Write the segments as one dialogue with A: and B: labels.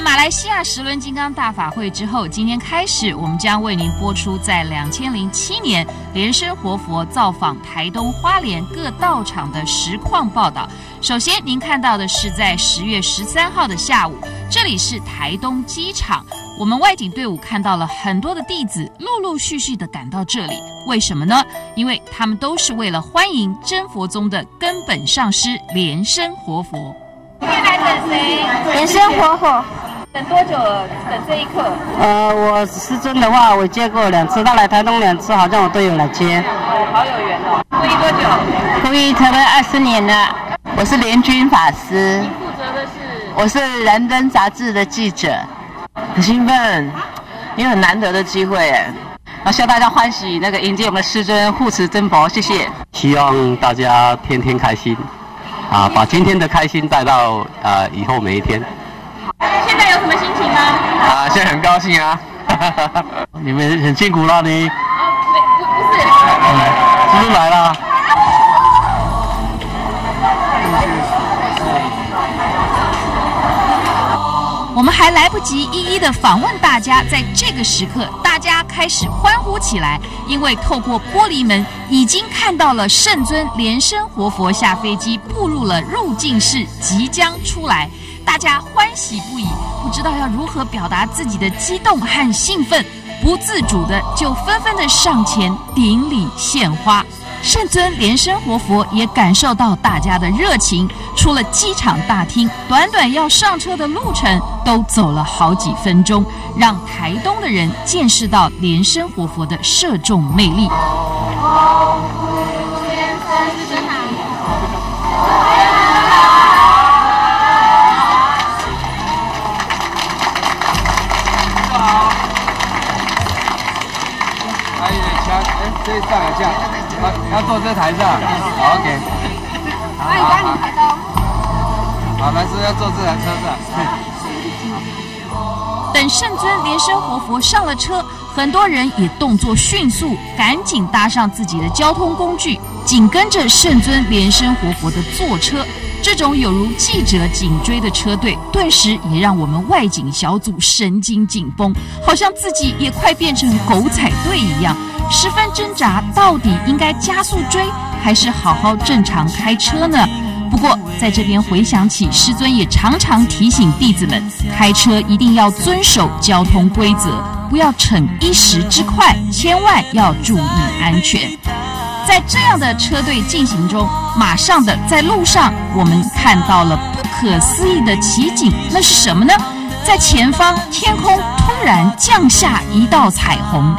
A: 马来西亚10轮金刚大法会之后，今天开始，我们将为您播出在2007年莲生活佛造访台东花莲各道场的实况报道。首先，您看到的是在10月13号的下午，这里是台东机场。我们外景队伍看到了很多的弟子陆陆续续的赶到这里，为什么呢？因为他们都是为了欢迎真佛宗的根本上师莲生活佛。
B: 今天来等谁？
C: 莲生活佛。
B: 等多久了？等这一刻？
C: 我师尊的话，我接过2次，他来台东2次，好像我都有来接。
B: 哦，好有缘哦。皈依多久？
C: 皈依差不多20年了。我是莲君法师。
B: 您负责的是？
C: 我是《燃灯》杂志的记者。很兴奋，因为很难得的机会哎。然后希望大家欢喜那个迎接我们的师尊护持真佛，谢谢。
D: 希望大家天天开心，把今天的开心带到以后每一天。
B: 现在有什么心情吗？
D: 现在很高兴啊！你们很辛苦了你。
B: 不是。
D: 师尊来了。
A: 我们还来不及一一的访问大家，在这个时刻，大家开始欢呼起来，因为透过玻璃门已经看到了圣尊莲生活佛下飞机，步入了入境室，即将出来，大家欢喜不已，不知道要如何表达自己的激动和兴奋，不自主的就纷纷的上前顶礼献花。圣尊莲生活佛也感受到大家的热情，出了机场大厅，短短要上车的路程都走了好几分钟，让台东的人见识到莲生活佛的摄众魅力。
E: 这上来下，要坐这台上。好 ，OK。
B: 那你帮你台东。
E: 好，来是要坐这台车上。
A: 等圣尊莲生活佛上了车，很多人也动作迅速，赶紧搭上自己的交通工具，紧跟着圣尊莲生活佛的坐车。这种有如记者紧追的车队，顿时也让我们外景小组神经紧绷，好像自己也快变成狗踩队一样，十分挣扎，到底应该加速追，还是好好正常开车呢？不过在这边回想起师尊也常常提醒弟子们，开车一定要遵守交通规则，不要逞一时之快，千万要注意安全。在这样的车队进行中，马上的在路上我们看到了不可思议的奇景，那是什么呢？在前方天空突然降下一道彩虹。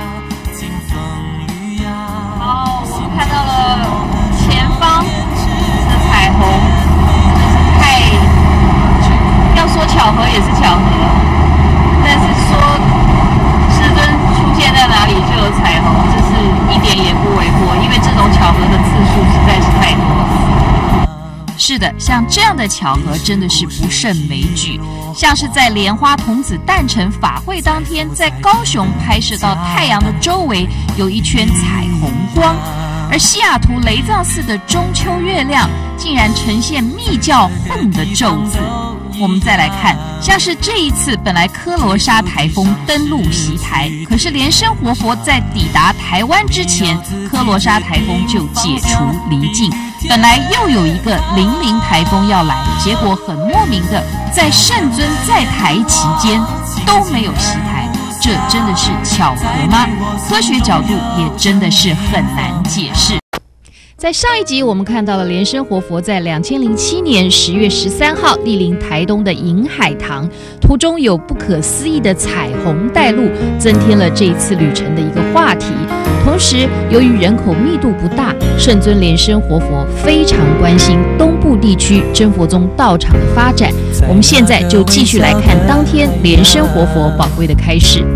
B: 好，我们看到了前方的彩虹，真的是要说巧合也是巧合，但是说师尊出现在哪里就有彩虹，这是一点也不为过，因为这种巧合的次数实在是太多了。
A: 是的，像这样的巧合真的是不胜枚举，像是在莲花童子诞辰法会当天，在高雄拍摄到太阳的周围有一圈彩虹光，而西雅图雷藏寺的中秋月亮竟然呈现密教混的咒字。我们再来看，像是这一次本来科罗莎台风登陆袭台，可是莲生活佛在抵达台湾之前，科罗莎台风就解除离境。本来又有一个00台风要来，结果很莫名的，在圣尊在台期间都没有袭台，这真的是巧合吗？科学角度也真的是很难解释。在上一集，我们看到了莲生活佛在2007年10月13号莅临台东的银海堂，途中有不可思议的彩虹带路，增添了这一次旅程的一个话题。同时，由于人口密度不大，圣尊莲生活佛非常关心东部地区真佛宗道场的发展。我们现在就继续来看当天莲生活佛宝贵的开始。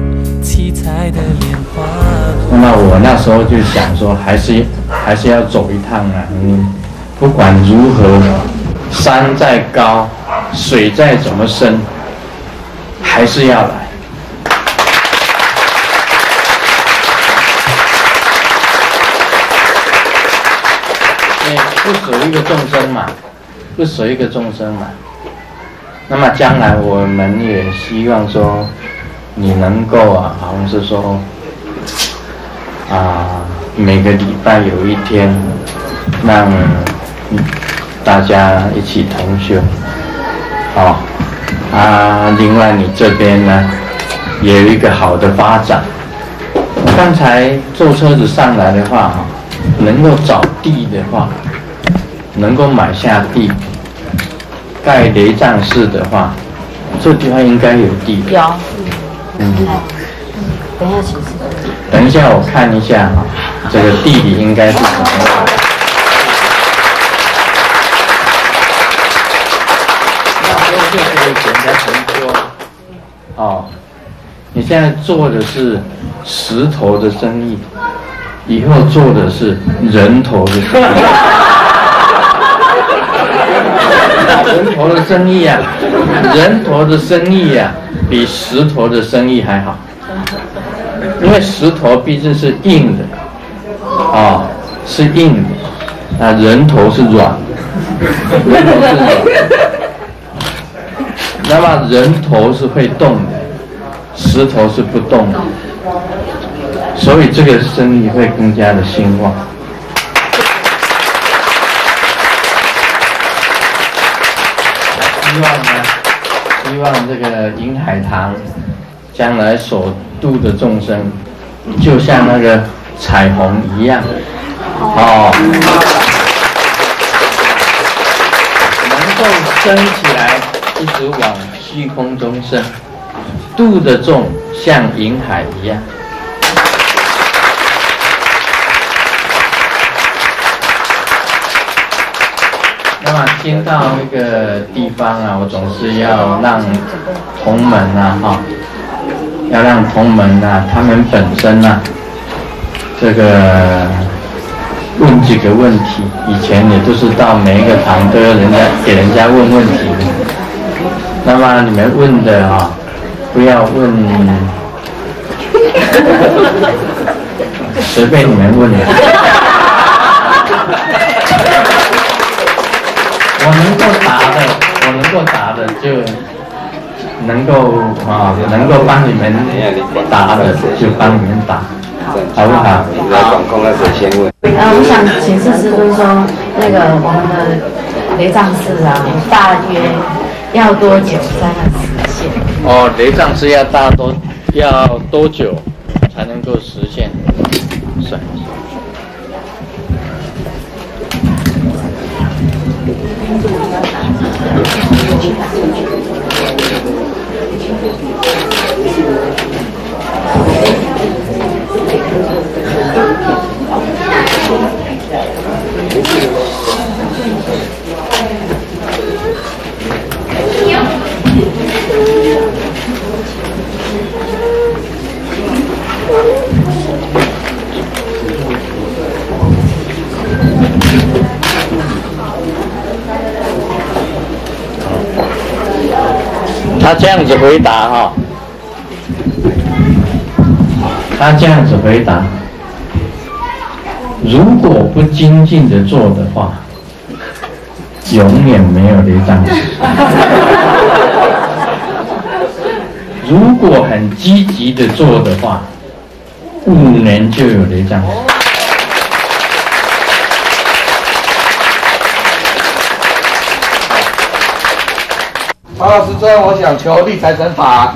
F: 那我那时候就想说，还是要走一趟啊！不管如何，山再高，水再怎么深，还是要来。不舍一个众生嘛，不舍一个众生嘛。 那么将来我们也希望说，你能够好像是说每个礼拜有一天，让大家一起同修。另外你这边呢，也有一个好的发展。刚才坐车子上来的话，能够找地的话，能够买下地，盖雷藏寺的话，这地方应该有地。
B: 有。
F: 等一下我看一下这个地理应该是什么样的。就可以简单说，你现在做的是石头的生意，以后做的是人头的生意。人头的生意人头的生意比石头的生意还好，因为石头毕竟是硬的，是硬的，人头是软的，人头是软的。那么人头是会动的，石头是不动的，所以这个生意会更加的兴旺。希望这个银海堂将来所度的众生，就像那个彩虹一样，能够升起来。一直往虚空中升，度的众像银海一样。那么进到一个地方我总是要让同门要让同门他们本身这个问几个问题。以前也就是到每一个堂都要给人家问问题。那么你们问的不要问随便你们问的。我能够答的就能够帮你们答的就帮你们答，好不好？
E: 来管控那谁先问？
G: 我想请示师父说，那个我们的雷藏寺大约要多久才能实现？
F: 雷藏寺要多久才能够实现？算一下。他这样子回答他这样子回答，如果不精进的做的话，永远没有雷藏寺。如果很积极的做的话，5年就有雷藏寺。
E: 老师，最后我想求立财神法。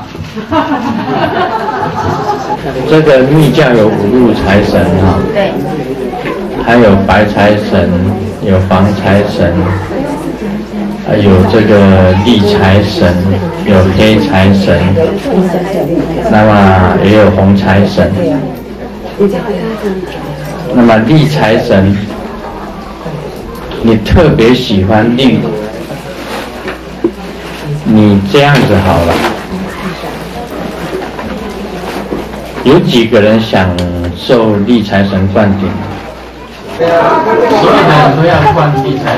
F: 这个密教有5路财神
G: 对，
F: 还有白财神，有防财神，还有这个利财神，有黑财神，那么也有红财神。那么利财神，你特别喜欢利，你这样子好了。有几个人享受利财神灌顶？所有的人都要灌利财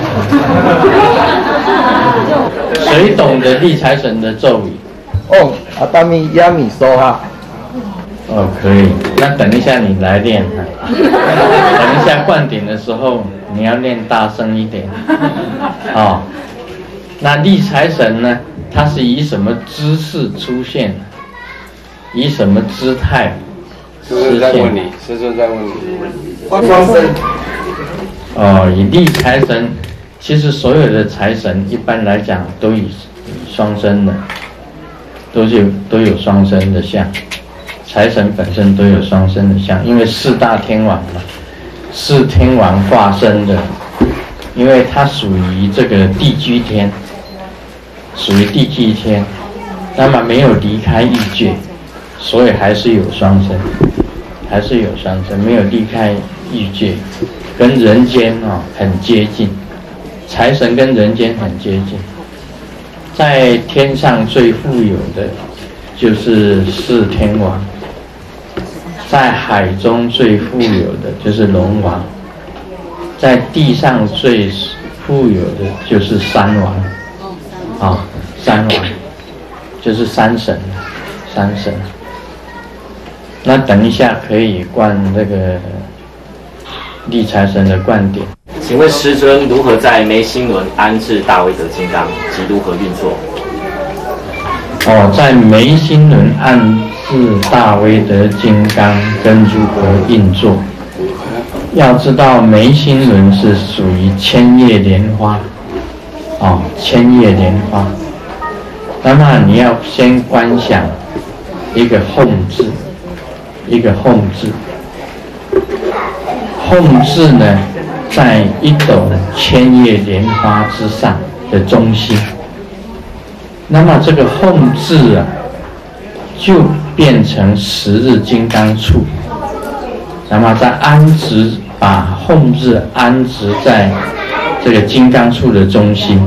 F: 神。谁懂得利财神的咒语？
E: 阿达米亚米梭哈。
F: 可以。那等一下你来练等一下灌顶的时候你要练大声一点。那利财神呢？ 它是以什么姿势出现，以什么姿态
E: 师尊在问你，师尊在问你，双生。
F: 以立财神，其实所有的财神一般来讲都以双生的，都有双生的像。财神本身都有双生的像，因为四大天王嘛，是天王化身的，因为它属于这个地居天，属于地居天，那么没有离开欲界，所以还是有双生，还是有双生，没有离开欲界，跟人间很接近，财神跟人间很接近，在天上最富有的就是四天王。在海中最富有的就是龙王，在地上最富有的就是山王，山王就是山神。那等一下可以灌那个立财神的灌点。
H: 请问师尊如何在眉心轮安置大威德金刚及如何运作？
F: 在眉心轮安置大威德金刚跟如何运作？要知道眉心轮是属于千叶莲花，千叶莲花。那么你要先观想一个吽字，一个吽字。吽字呢，在一斗千叶莲花之上的中心。那么这个吽字就变成十日金刚杵，那么再把吽字安置在这个金刚杵的中心。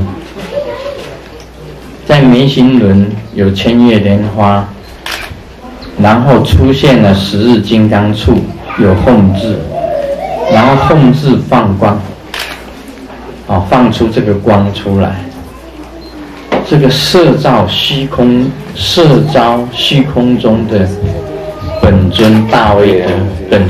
F: 在眉心轮有千叶莲花，然后出现了十日金刚杵，有吽字，然后吽字放光，放出这个光出来。这个摄照虚空中的本尊大威德，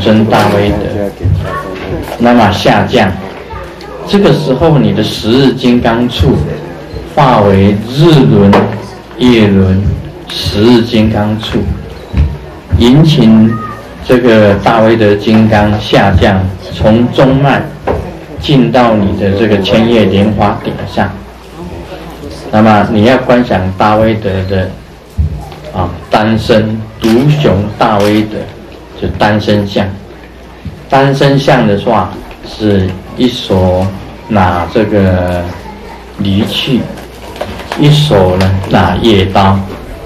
F: 那么下降。这个时候，你的十日金刚杵化为日轮、夜轮、十日金刚杵，引请这个大威德金刚下降，从中脉进到你的这个千叶莲花顶上。那么你要观想大威德的单身独雄大威德，就单身像。单身像的话，是一手拿这个离去，一手呢拿夜刀。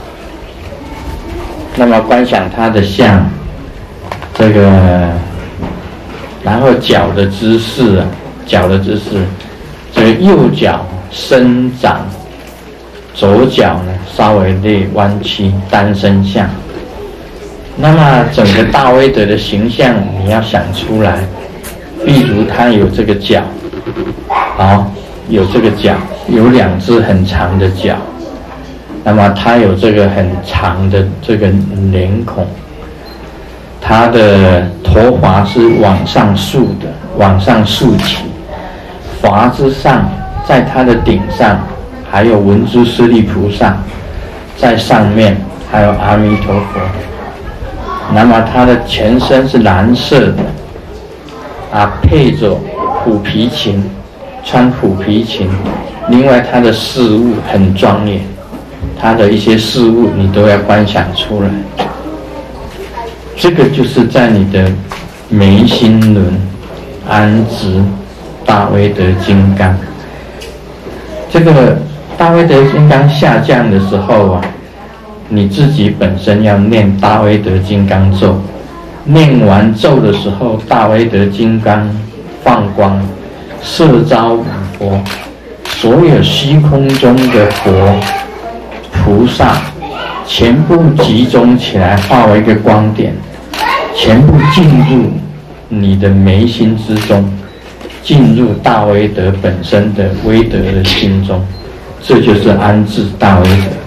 F: 那么观想他的像，这个，然后脚的姿势，这个右脚伸展。左脚呢稍微内弯曲，单身像。那么整个大威德的形象你要想出来，例如他有这个脚，有这个脚，有两只很长的脚，那么他有这个很长的这个脸孔，他的头发是往上竖起，发之上，在他的顶上还有文殊师利菩萨，在上面还有阿弥陀佛。那么他的全身是蓝色的，配着虎皮裙，穿虎皮裙。另外他的饰物很庄严，他的一些饰物你都要观想出来。这个就是在你的眉心轮安置大威德金刚。这个大威德金刚下降的时候你自己本身要念大威德金刚咒，念完咒的时候，大威德金刚放光，摄招五佛，所有虚空中的佛菩萨全部集中起来，化为一个光点，全部进入你的眉心之中，进入大威德本身的威德的心中，这就是安置大威德。